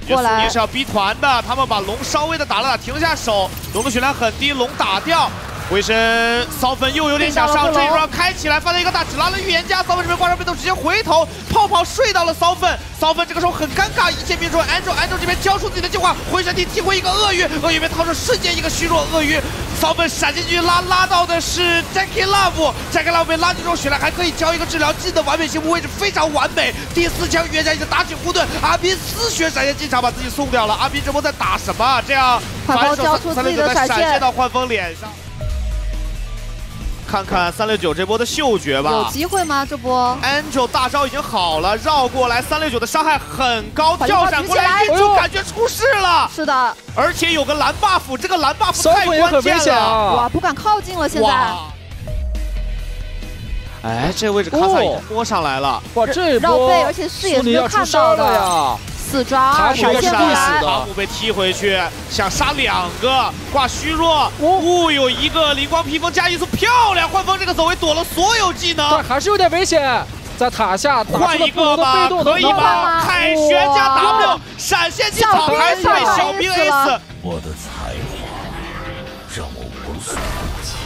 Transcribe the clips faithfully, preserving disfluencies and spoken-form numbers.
过来。 也是要逼团的，他们把龙稍微的打了打，停下手。龙的血量很低，龙打掉。 回身，骚粉又有点想上，这一轮开起来，发现一个大，只拉了预言家，骚粉这边挂上被动，直接回头，泡泡睡到了骚粉，骚粉这个时候很尴尬，一切变说 Angel，Angel 这边交出自己的计划，回身踢踢回一个鳄鱼，鳄鱼被掏出瞬间一个虚弱，鳄鱼，骚粉闪进去拉拉到的是 Jackeylove，Jackeylove 被拉进之后血量还可以交一个治疗技的完美性位置非常完美，第四枪预言家已经打起护盾，阿斌丝血闪现进场把自己送掉了，阿斌这波在打什么？这样反手三六九的闪现到幻风脸上。 看看三六九这波的嗅觉吧， 有机会吗？这波 Angel 大招已经好了，绕过来，三六九的伤害很高，跳闪过来，运出感觉出事了。 是的， 而且有个蓝 buff， 这个蓝 buff 太关键了。 啊、 哇，不敢靠近了，现在。 哎，这个位置卡萨已经摸上来了。 哇，这绕背，而且视野是没有看到的呀。 四抓二闪现过来， 塔姆被踢回去，想杀两个，挂虚弱，呜、哦，有一个灵光披风加一速，漂亮！幻风这个走位躲了所有技能， 但还是有点危险，在塔下换一个吧，可以吗？凯旋加 W 闪现进草，还是被小兵 A 死。 我的才华让我无所不及。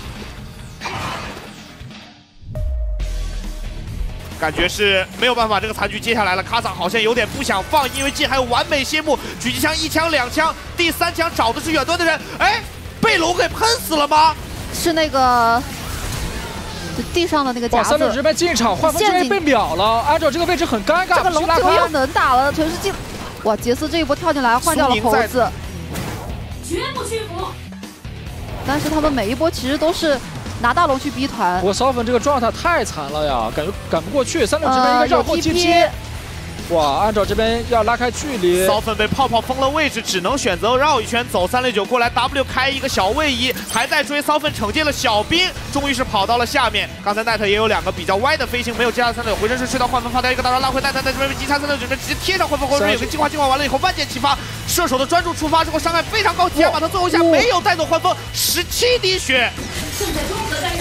感觉是没有办法，这个残局接下来了。卡萨好像有点不想放，因为Jhin还有完美谢幕，狙击枪一枪两枪，第三枪找的是远端的人，哎，被龙给喷死了吗？ 是那个地上的那个夹子。 三六这边进场，幻风这边被秒了，按照这个位置很尴尬。 这个龙这个要能打了，全是进。哇，杰斯这一波跳进来换掉了猴子， 绝不屈服。 但是他们每一波其实都是。 拿大龙去逼团， 我骚粉这个状态太惨了呀，感觉赶不过去。三六这边一个绕后踢踢，哇，按照这边要拉开距离， 骚粉被泡泡封了位置，只能选择绕一圈走。三六九过来 W 开一个小位移，还在追骚粉，惩戒了小兵，终于是跑到了下面。刚才奈特也有两个比较歪的飞行，没有接到三六九，回身是睡到幻风，发掉一个大招拉回奈特，奈特这边被击杀，三六九这边直接贴上幻风，后面有个净化，净化完了以后万箭齐发，射手的专注触发之后伤害非常高，竟然把他最后一下没有带走幻风，十七滴血。 正在综合战